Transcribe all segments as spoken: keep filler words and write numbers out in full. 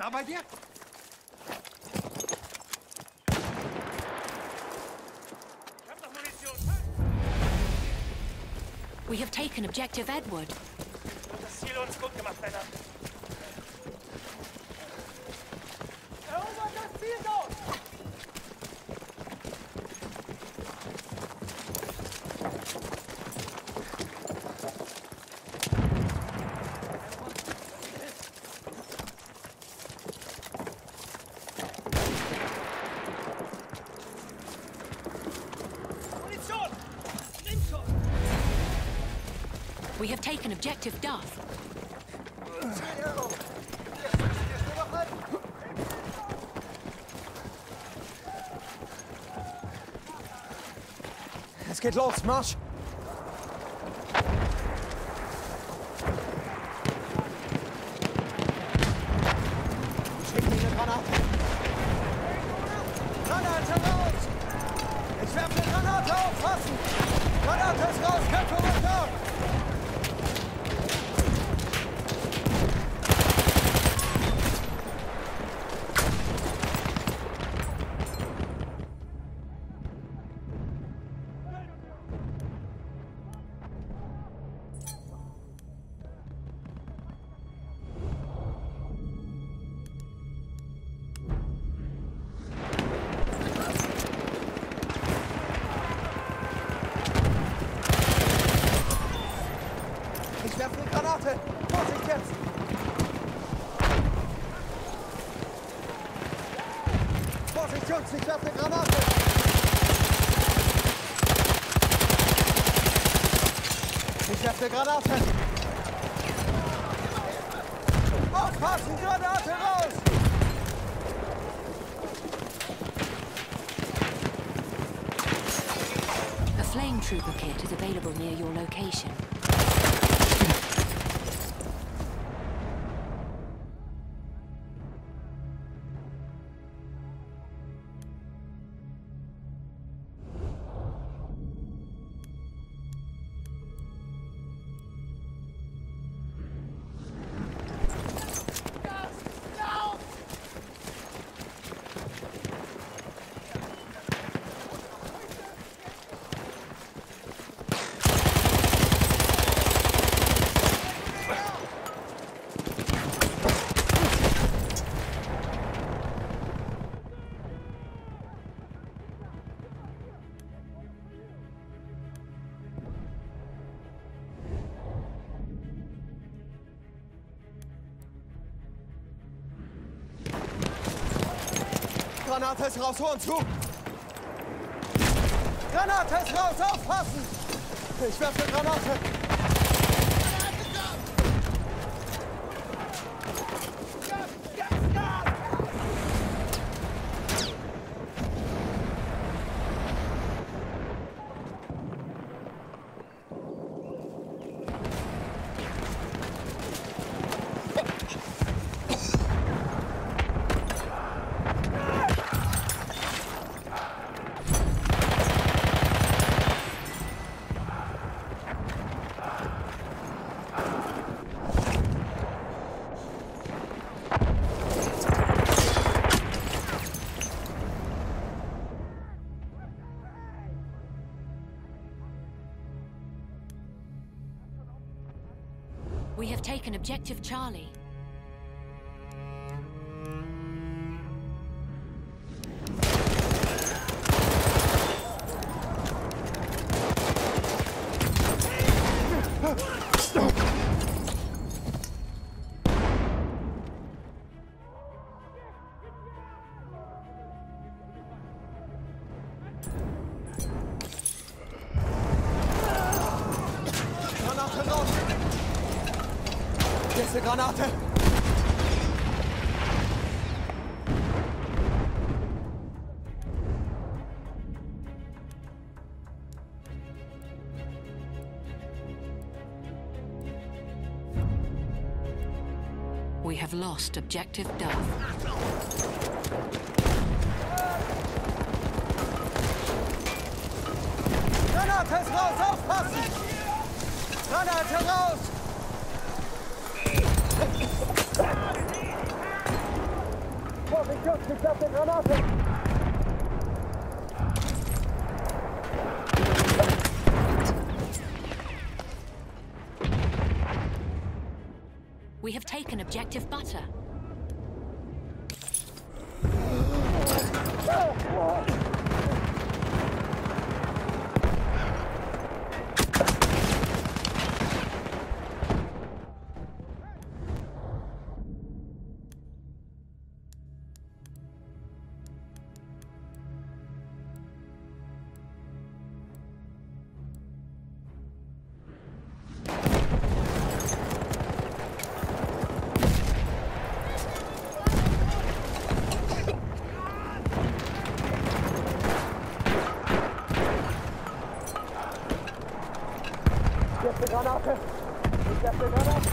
klar bei dir? Ich hab noch Munition. We have taken objective Edward. Das Ziel uns gut gemacht, Männer. Erobert das Ziel dort! Munition! Nimm schon! We have taken objective Duff. Es geht los, Marsch! Schick mir eine Granate! Granate raus! Ich werfe eine Granate, aufpassen! Granate ist raus, Kämpfe runter! Ich werfe eine Granate! Vorsicht jetzt! Vorsicht, Jungs, ich werfe eine Granate! Ich werfe eine Granate! Aufpassen, Granate raus! A flame trooper kit is available near your location. Granate ist raus, Ohren zu! Granate ist raus, aufpassen! Ich werfe eine Granate! We have taken objective Charlie. Granate raus! Nächste Granate! We have lost objective Duff. Granate ist raus, aufpassen! Granate raus! Vorsicht, Schutz, ich hab eine Granate! We have taken objective butter. Jetzt eine Granate! Ich hab eine Granate!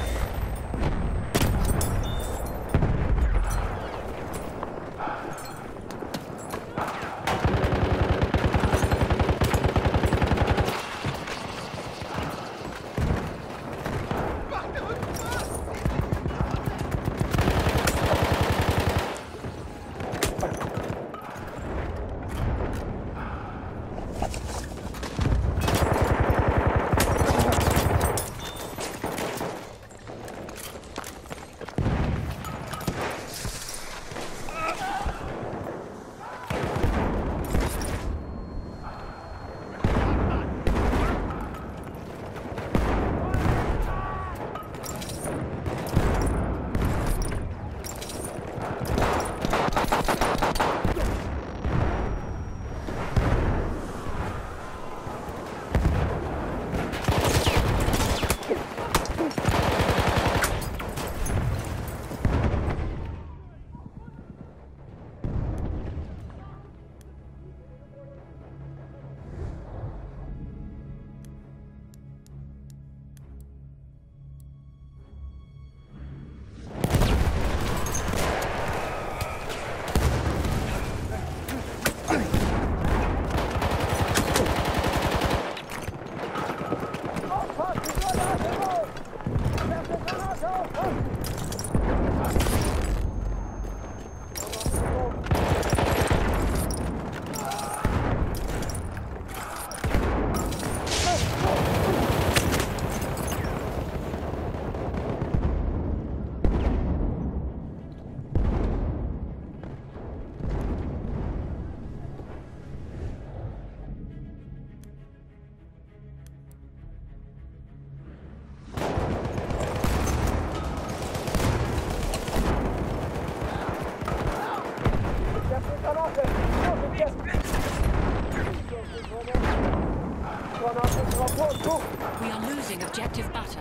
We are losing objective butter.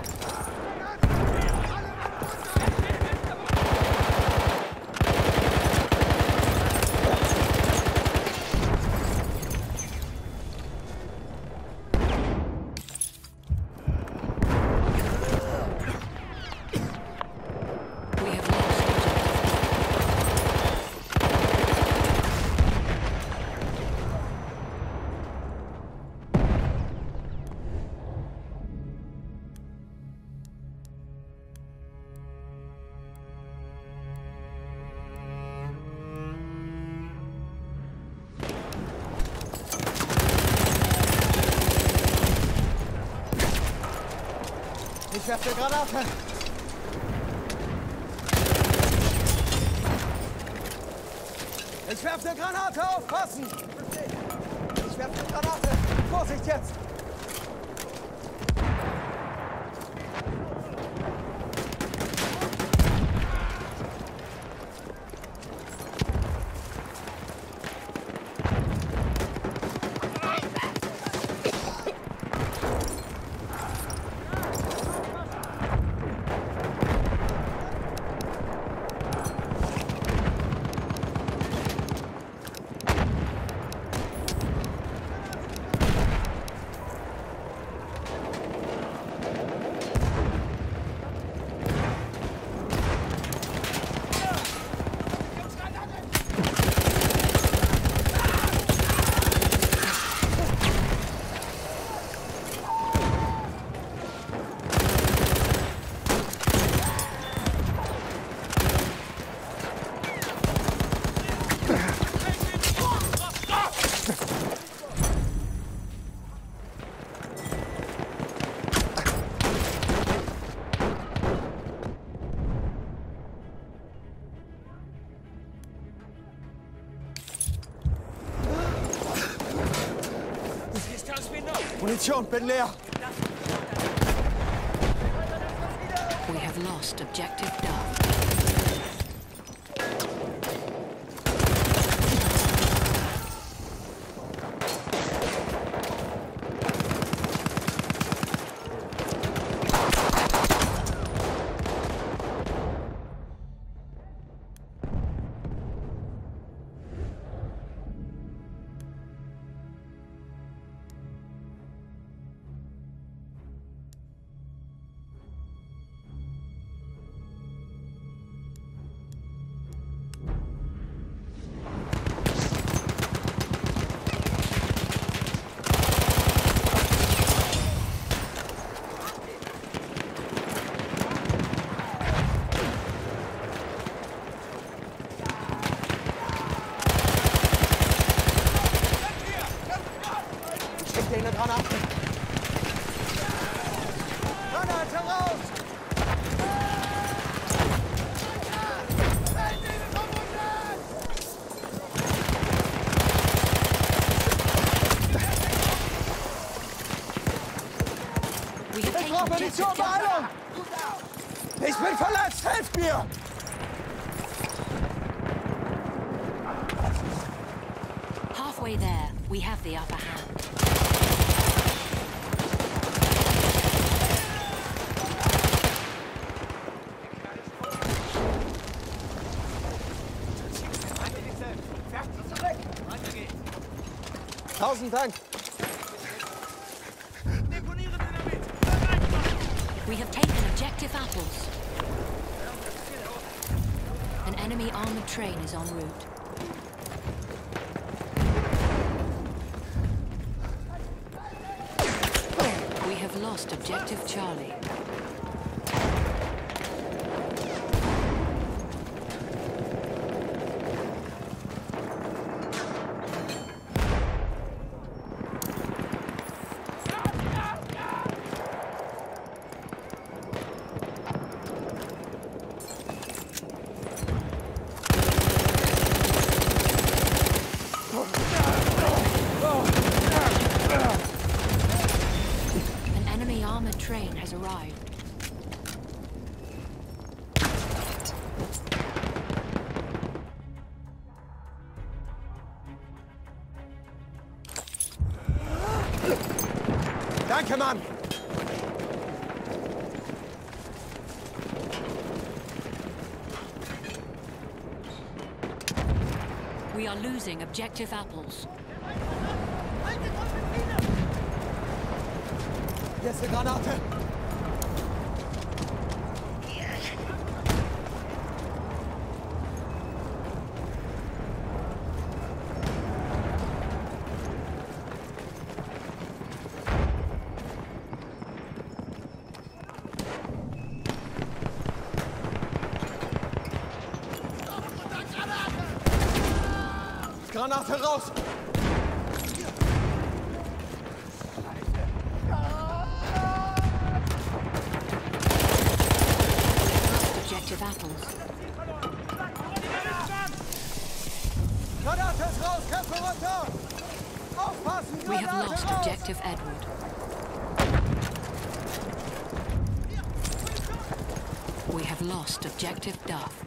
Ich werfe eine Granate! Ich werfe eine Granate! Aufpassen! Ich werfe eine Granate! Vorsicht jetzt! Munition, bin leer. We have lost objective Duff. Eine Granate. Granate raus! Ich brauche Munition, Beeilung! Ich bin verletzt, helft mir! Halfway there, we have the upper hand. Tausend Dank. We have taken objective apples. An enemy armored train is en route. We have lost objective Charlie. An enemy armored train has arrived. Danke, Mann! We are losing objective apples. Hier ist eine Granate! Granate raus! Objective apples. Granate ist raus! Köpfe runter! Aufpassen! We have Granate lost raus! objective Edward. We have lost objective Duff.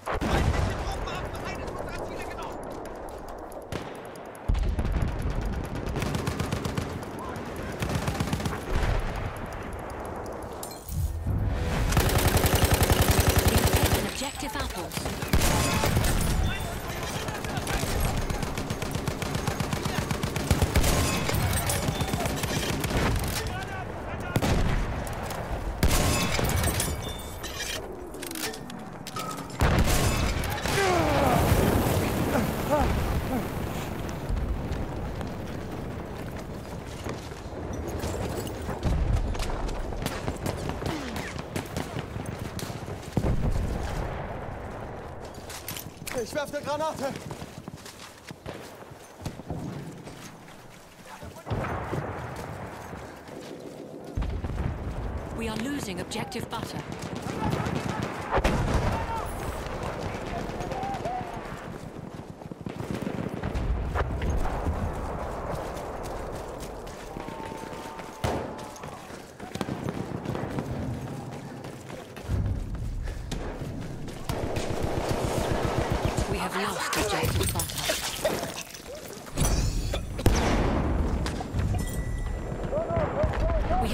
Objective apples. Ich werfe eine Granate! We are losing objective butter.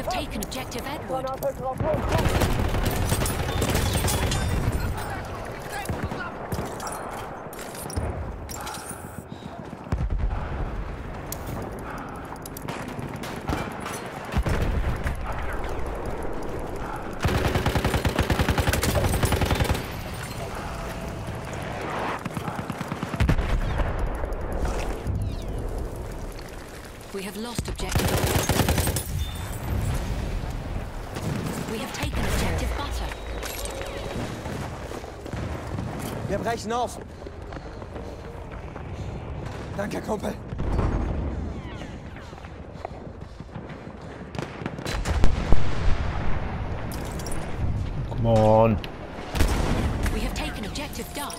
have taken objective Edward. We have lost objective. We have taken objective Butter. Wir brechen auf. Danke, Kumpel. Come on. We have taken objective Duff.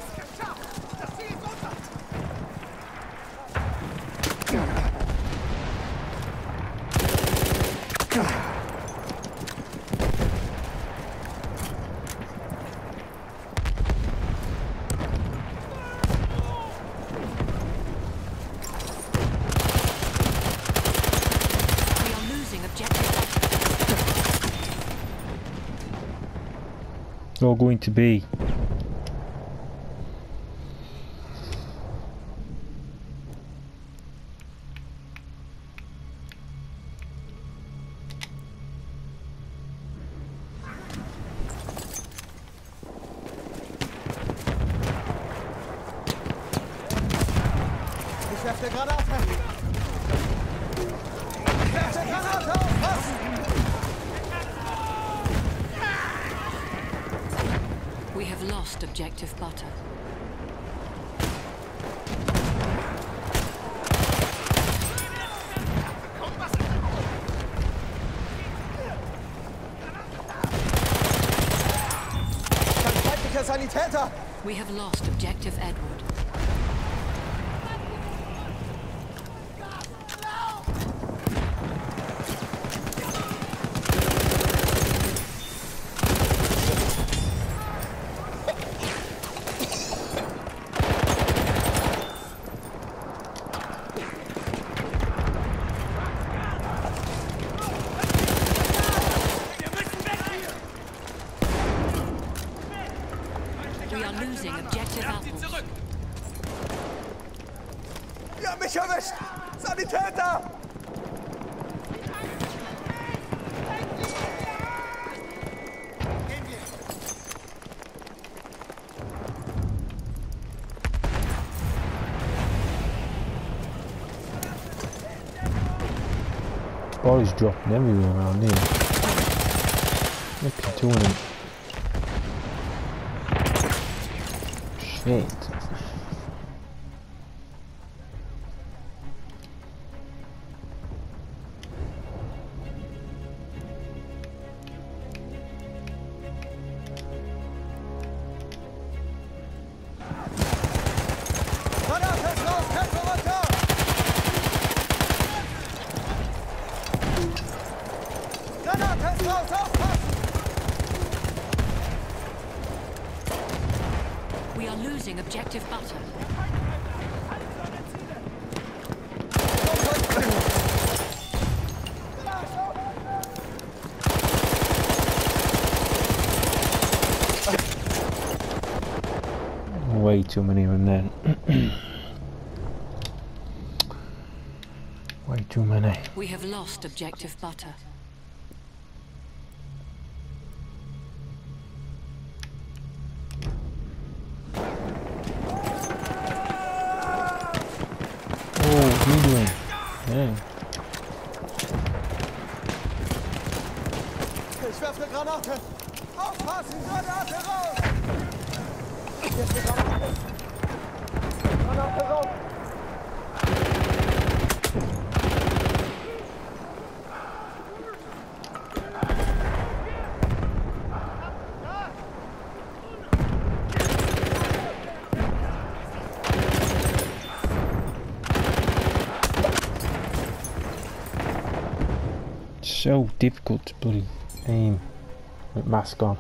It's all going to be. Ich werfe Granate. Ich werfe Granate aufpassen. We have lost objective Butter. Ein feindlicher Sanitäter. We have lost objective Edward. We are losing objective Apples. Die haben mich erwischt. Sanitäter. Body's dropping everywhere around here. Look at two of them. Shit. Granate ist raus. Kämpfe runter. Granate ist raus. Aufpassen. We are losing objective Butter. Way too many of them then. Way too many. We have lost objective Butter. Oh, what are you doing? Yeah. Ich werfe eine Granate. Aufpassen. Granate raus. Hier ist eine Granate. Granate raus. So difficult to bloody aim with mask on.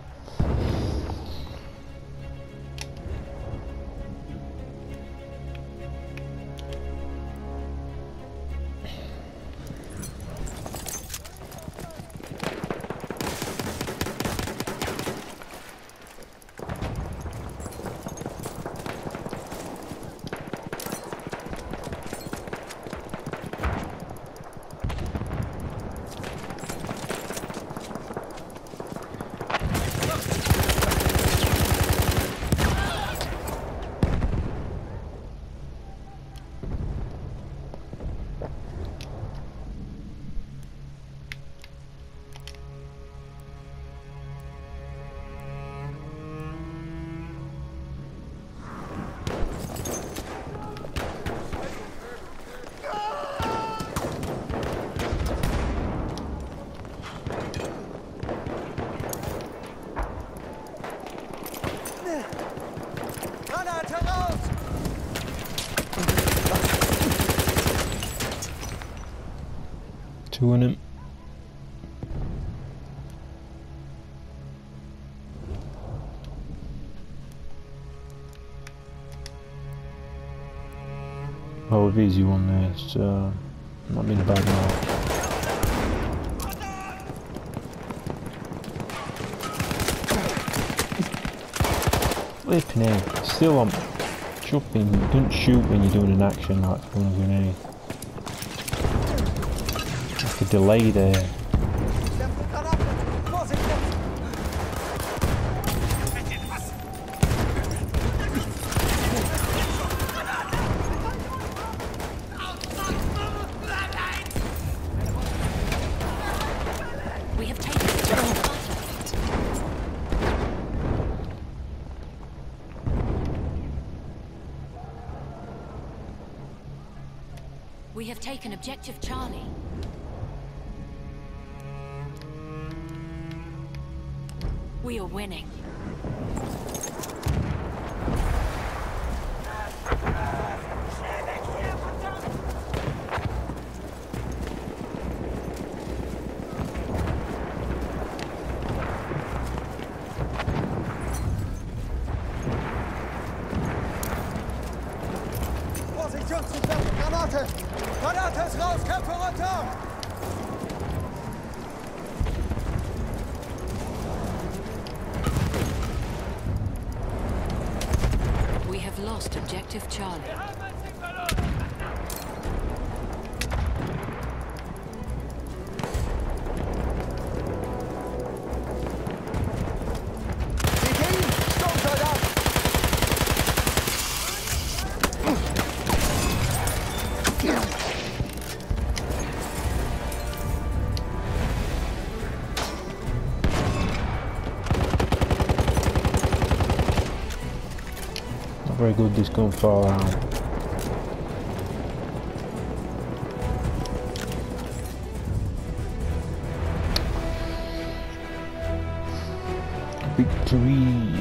Two in him. Oh, with easy one there, it's uh, not been a bad match. Flipping out, still on jumping, don't shoot when you're doing an action like throwing a grenade. Like a delay there. We have taken We have taken objective Charlie. We are winning. Position zu treffen. Granate! Granate ist raus! Kämpfe runter! We have lost objective Charlie. Not very good this gun far out. Victory!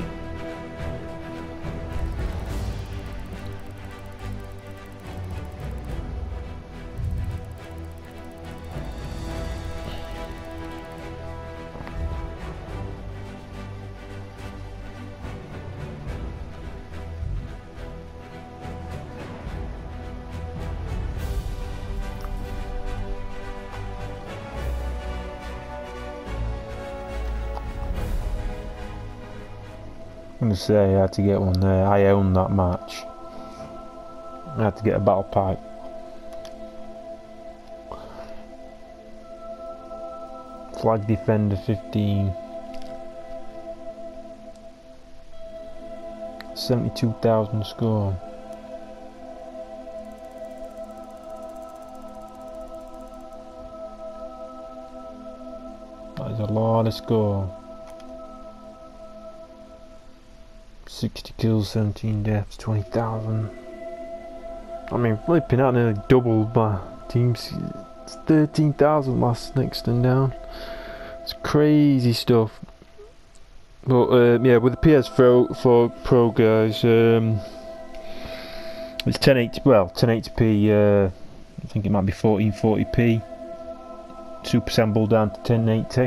I'm gonna say I had to get one there. I owned that match. I had to get a battle pipe. Flag Defender fifteen. seventy-two thousand score. That is a lot of score. sixty kills, seventeen deaths, twenty thousand. I mean, flipping out nearly doubled my teams. It's thirteen thousand last next and down. It's crazy stuff. But uh, yeah, with the P S four Pro guys, um, it's ten eighty. Well, ten eighty p. Uh, I think it might be fourteen forty p. Super sample down to ten eighty.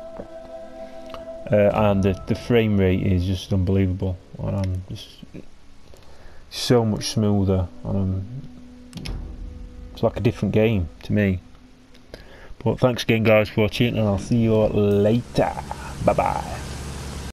Uh, and the, the frame rate is just unbelievable, and I'm just so much smoother, and I'm, it's like a different game to me. But thanks again guys for watching, and I'll see you later. Bye bye.